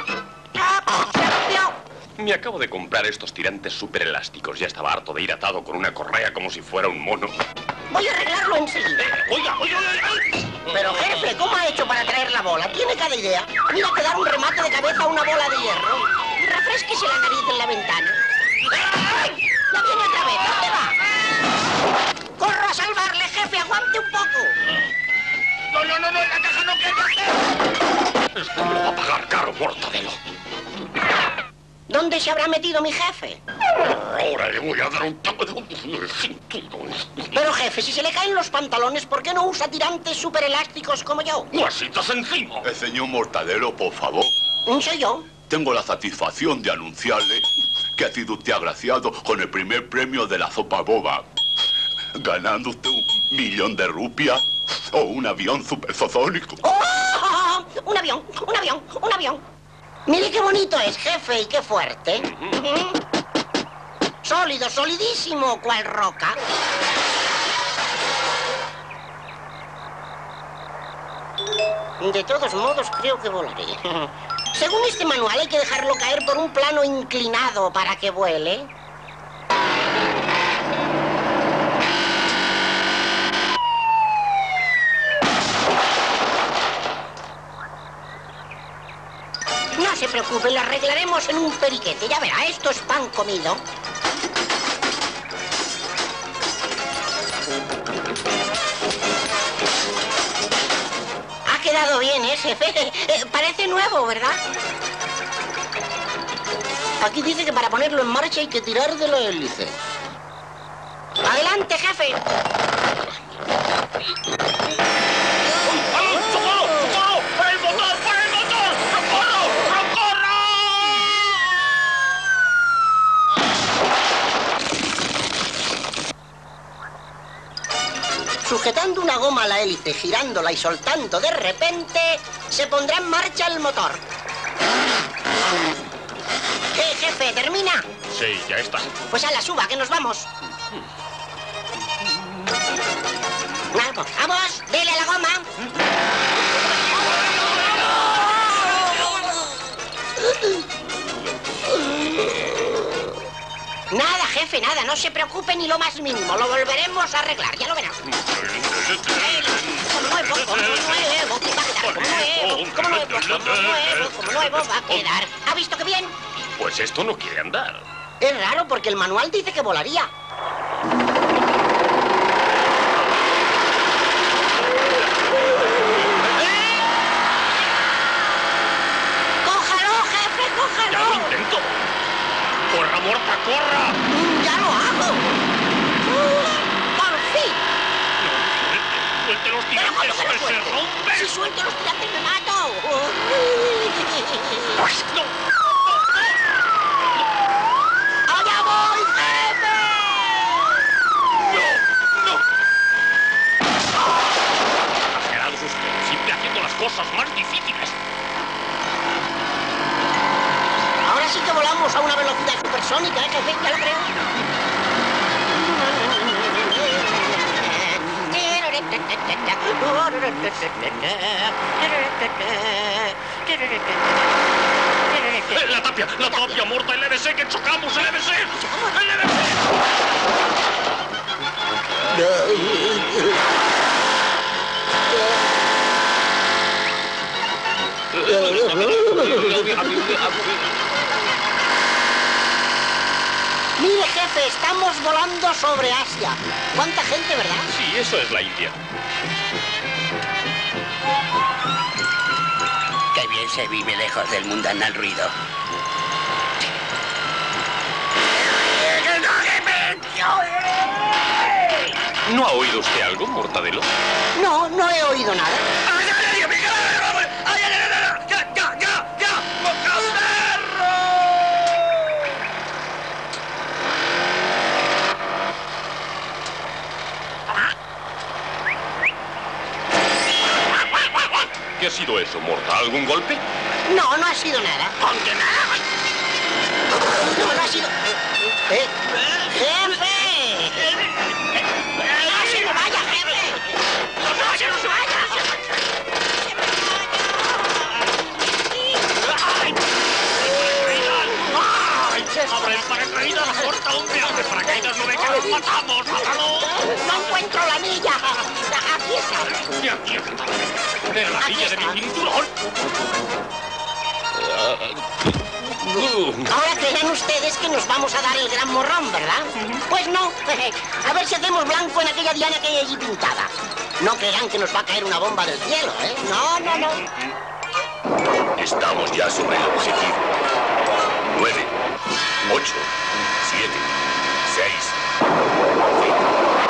Me acabo de comprar estos tirantes súper elásticos. Ya estaba harto de ir atado con una correa como si fuera un mono. Voy a arreglarlo enseguida. Oiga, oiga, oiga. Pero, jefe, ¿cómo ha hecho para traer la bola? Tiene cada idea. Mira que dar un remate de cabeza a una bola de hierro. Refresquese la nariz en la ventana. ¡Ay! ¡Ya viene otra vez! ¿Dónde va? ¡Corro a salvarle, jefe! ¡Aguante un poco! No, no, no, no, la caja no quiere hacer. Esto me lo va a pagar caro, Mortadelo. ¿Dónde se habrá metido mi jefe? Ahora le voy a dar un taco de cinturón. Pero, jefe, si se le caen los pantalones, ¿por qué no usa tirantes súper elásticos como yo? ¡Guasitas encima! El señor Mortadelo, por favor. Soy yo. Tengo la satisfacción de anunciarle que ha sido usted agraciado con el primer premio de la sopa boba. Ganando usted un millón de rupias o un avión supersónico. ¡Oh! Un avión, un avión, un avión. Mire qué bonito es, jefe, y qué fuerte. Uh-huh. Sólido, solidísimo, cual roca. De todos modos, creo que volaré. Según este manual, hay que dejarlo caer por un plano inclinado para que vuele. No se preocupe, lo arreglaremos en un periquete. Ya verá, esto es pan comido. Ha quedado bien, ¿eh, jefe? Eh, parece nuevo, ¿verdad? Aquí dice que para ponerlo en marcha hay que tirar de la hélice. ¡Adelante, jefe! ¡Socorro! ¡Socorro! ¡Por el motor! ¡Por el motor! ¡Socorro! ¡Socorro! Sujetando una goma a la hélice, girándola y soltando de repente, se pondrá en marcha el motor. ¿Qué, jefe? ¿Termina? Sí, ya está. Pues a la suba, que nos vamos. Vamos, vamos, dele a la goma. Nada, jefe, nada, no se preocupe ni lo más mínimo. Lo volveremos a arreglar, ya lo verás. Como nuevo, como nuevo, que va a quedar como nuevo, como nuevo, como nuevo, como nuevo va a quedar. ¿Ha visto qué bien? Pues esto no quiere andar. Es raro porque el manual dice que volaría. ¡Cójalo, jefe, cójalo! ¡Ya lo intento! ¡Corra, Morta, corra! ¡Ya lo hago! ¡Por fin! ¡Suelte los tirantes, que se rompen! ¡Si suelto los tirantes me mato! ¡No! ¡Allá voy, jefe! ¡No! ¡No! Exagerados ustedes, siempre haciendo las cosas más difíciles. Ahora sí que volamos a una velocidad supersónica, ¿eh, jefe? Ya lo creo. ¡La tapia! ¡La tapia, Morta! ¡El E B C! ¡Que chocamos! ¡El E B C! ¡El E B C! Mire, jefe, estamos volando sobre Asia. ¿Cuánta gente, verdad? Sí, eso es la India. Qué bien se vive lejos del mundanal ruido. ¿No ha oído usted algo, Mortadelo? No, no he oído nada. ¿Qué ha sido eso, Morta? ¿Algún golpe? No, no ha sido nada. ¡Aunque nada! No, no ha sido... ¿Eh? ¡Jefe! ¡No se me vaya, jefe! ¡No se nos vaya! ¡Abre el paracaídas, Morta, hombre! ¡Abre el paracaídas! ¡No ve que nos matamos! ¡Ábralo! ¡No encuentro la anilla! ¡Aquí está! ¡Y aquí está! ¡Era la anilla de mi cinturón! Ahora creerán ustedes que nos vamos a dar el gran morrón, ¿verdad? Pues no. A ver si hacemos blanco en aquella diana que hay allí pintada. No creerán que nos va a caer una bomba del cielo, ¿eh? No, no, no. Estamos ya sobre el objetivo. Nueve, ocho, siete, seis, cinco,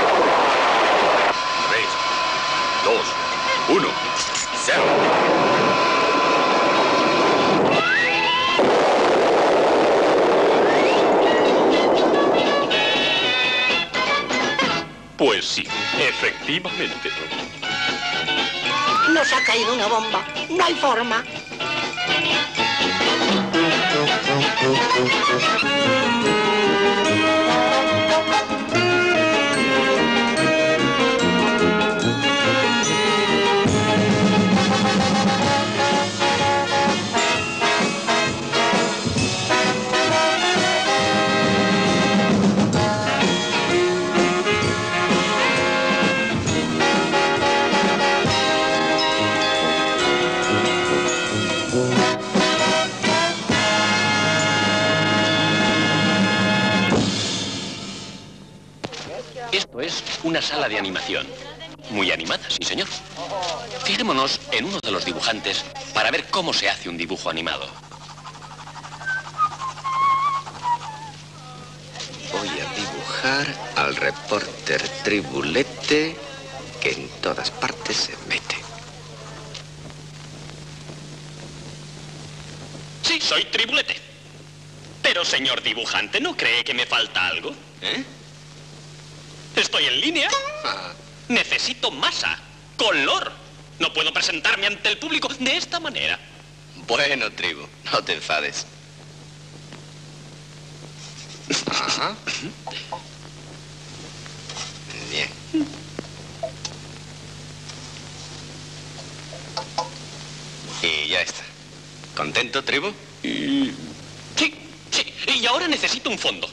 tres, dos, uno, cero. Pues sí, efectivamente. Nos ha caído una bomba. No hay forma. Esto es una sala de animación. Muy animada, sí, señor. Fijémonos en uno de los dibujantes para ver cómo se hace un dibujo animado. Voy a dibujar al reporter Tribulete que en todas partes se mete. Sí, soy Tribulete. Pero, señor dibujante, ¿no cree que me falta algo? ¿Eh? Estoy en línea. Ah. Necesito masa, color. No puedo presentarme ante el público de esta manera. Bueno, Tribu, no te enfades. Ajá. Bien. Y ya está. ¿Contento, Tribu? Y... Sí, sí. Y ahora necesito un fondo.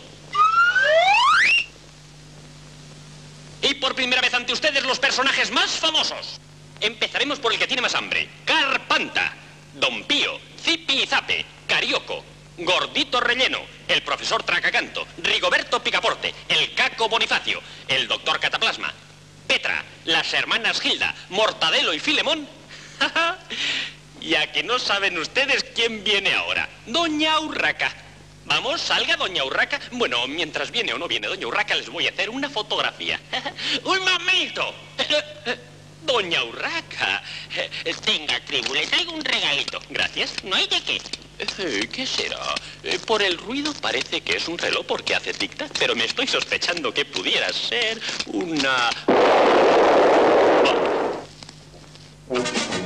Y por primera vez ante ustedes los personajes más famosos. Empezaremos por el que tiene más hambre. Carpanta, Don Pío, Zipi y Zape, Carioco, Gordito Relleno, el profesor Tracacanto, Rigoberto Picaporte, el Caco Bonifacio, el doctor Cataplasma, Petra, las hermanas Gilda, Mortadelo y Filemón. ¿Y a que no saben ustedes quién viene ahora? Doña Urraca. Vamos, salga Doña Urraca. Bueno, mientras viene o no viene Doña Urraca, les voy a hacer una fotografía. ¡Un momento! Doña Urraca. Tenga, Tribu, le traigo un regalito. Gracias. ¿No hay de qué? Eh, ¿Qué será? Eh, por el ruido parece que es un reloj porque hace tic-tac, pero me estoy sospechando que pudiera ser una... Oh.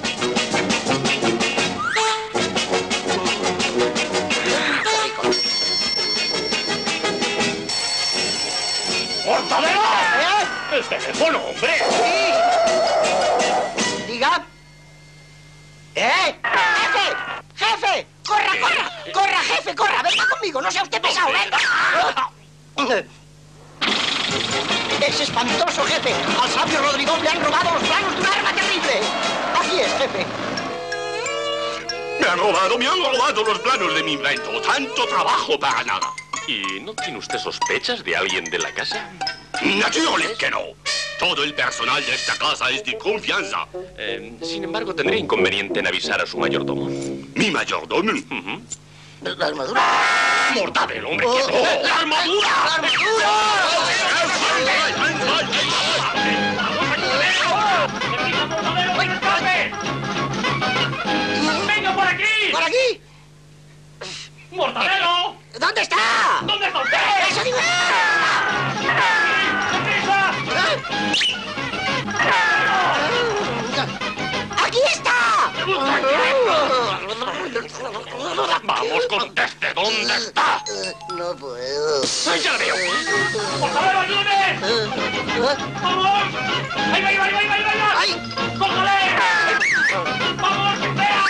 ¡Mortadelo! ¿Eh? ¡El teléfono, hombre! Sí. Diga. ¡Eh! ¡Jefe! ¡Jefe! ¡Corra, corra! ¡Corra, jefe, corra! ¡Venga conmigo! ¡No sea usted pesado! ¡Venga! ¡Es espantoso, jefe! Al sabio Rodrigo le han robado los planos de un arma terrible. Así es, jefe. Me han robado, me han robado los planos de mi invento. Tanto trabajo para nada. ¿Y no tiene usted sospechas de alguien de la casa? Naturalmente que no. Todo el personal de esta casa es de confianza. Eh, sin embargo, tendría inconveniente en avisar a su mayordomo. ¿Mi mayordomo? Uh-huh. La armadura. ¡Mortadelo, hombre! Oh, ¡Oh, ¡la armadura! ¡La armadura! ¡Venga por aquí! ¡Por aquí! ¡Mortadelo! ¿Dónde está? ¿Dónde está usted? ¡Eso digo! ¡Aquí está! Vamos, conteste, ¿dónde está? No puedo. ¡Ya la veo! ¡Mortadelo, ayúdeme! ¡Vamos! ¡Ahí va, ahí va, ahí va, ahí va! Ahí va. ¡Ay! ¡Cójale! ¡Vamos, que sea!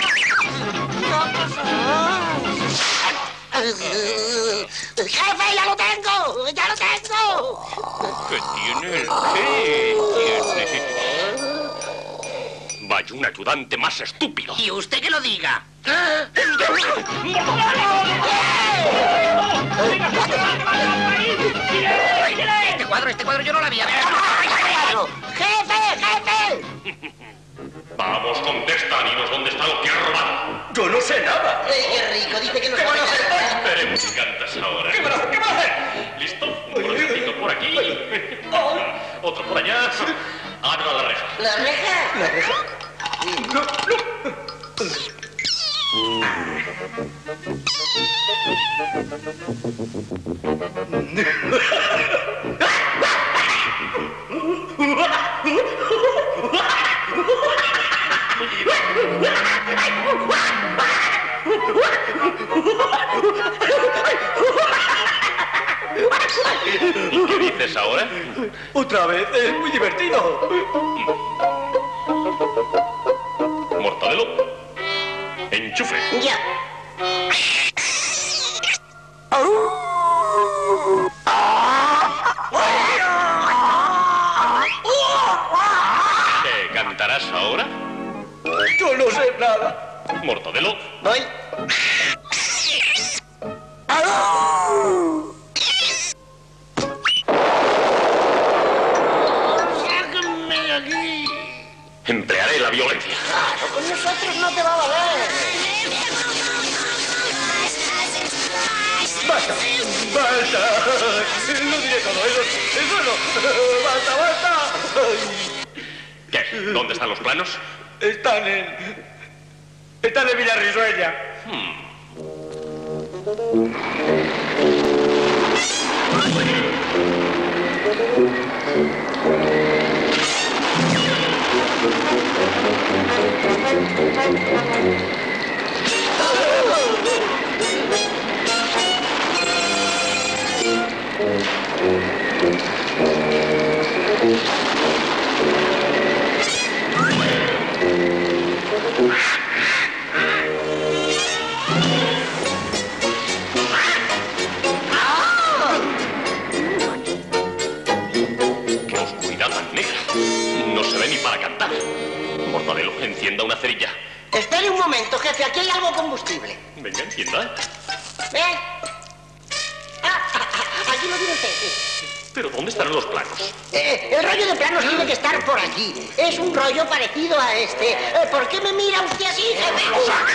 ¡Jefe, ya lo tengo! ¡Ya lo tengo! ¿Qué tiene? ¿Qué tiene? Vaya, un ayudante más estúpido. ¿Y usted que lo diga? Este cuadro, este cuadro yo no lo había visto. ¡Jefe, jefe! Vamos, contesta, dinos dónde está lo que ha robado. Yo no sé nada. ¡Ey, qué rico! Dice que no ¿Qué van a hacer? Veremos si cantas ahora. ¿Qué van a hacer? ¿Qué van a hacer? ¿Listo? Un brocetito por aquí. Otro por allá. Abra la reja. ¿La reja? ¿La reja? No, no. ves ahora? Otra vez, es muy divertido. Mortadelo, enchufe. Ya. ¿Qué cantarás ahora? Yo no sé nada. Mortadelo. Voy. ¡Sáquenme de aquí! Emplearé la violencia. Claro, con nosotros no te va a valer. ¡Basta! ¡Basta! No diré todo eso. ¡Eso no! ¡Basta, basta! ¿Qué? ¿Dónde están los planos? Están en... Están en Villarrisueña. Hmm. ¡Qué oscuridad tan negra! No se ve ni para cantar. Mortadelo, encienda una cerilla. Espere un momento, jefe. Aquí hay algo combustible. Venga, encienda. ¿Eh? Ah, ah, ah, aquí lo tiene usted. ¿Pero dónde están los planos? Eh, el rollo de planos tiene que estar por aquí. Es un rollo parecido a este. Eh, ¿Por qué me mira usted así, jefe?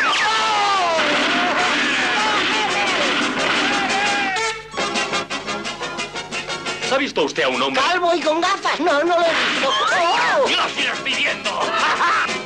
¿Ha visto usted a un hombre? ¿Calvo y con gafas? No, no lo he visto. ¡Oh! ¡Yo sí lo estoy viendo!